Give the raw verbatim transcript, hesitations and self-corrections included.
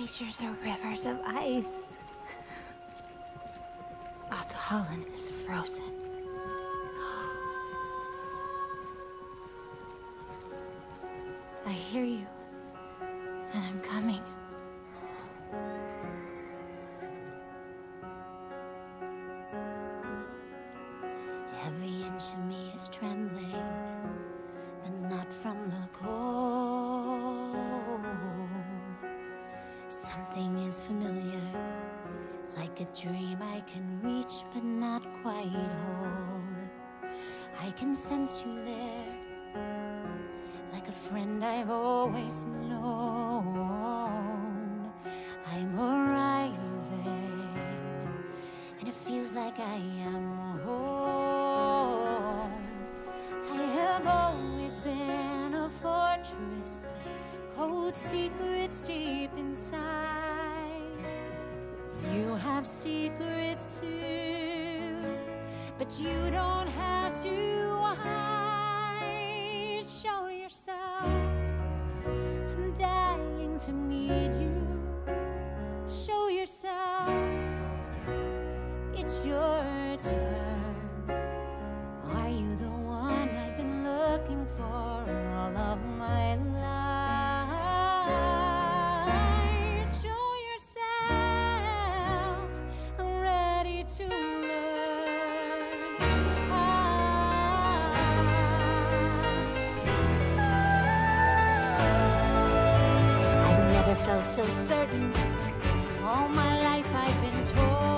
glaciers are rivers of ice. Ahtohallan is frozen. I hear you, and I'm coming. Every inch of me is trembling, but not from the cold. Something is familiar, like a dream I can reach but not quite hold. I can sense you there, like a friend I've always known. I'm arriving, and it feels like I am home. I have always been a fortress, cold secrets deep inside. You have secrets too, but you don't have to hide. Show yourself, I'm dying to meet you. Show yourself, it's your turn. Are you the one I've been looking for all of my life? Show yourself, I'm ready to learn. I've never felt so certain. All my life I've been told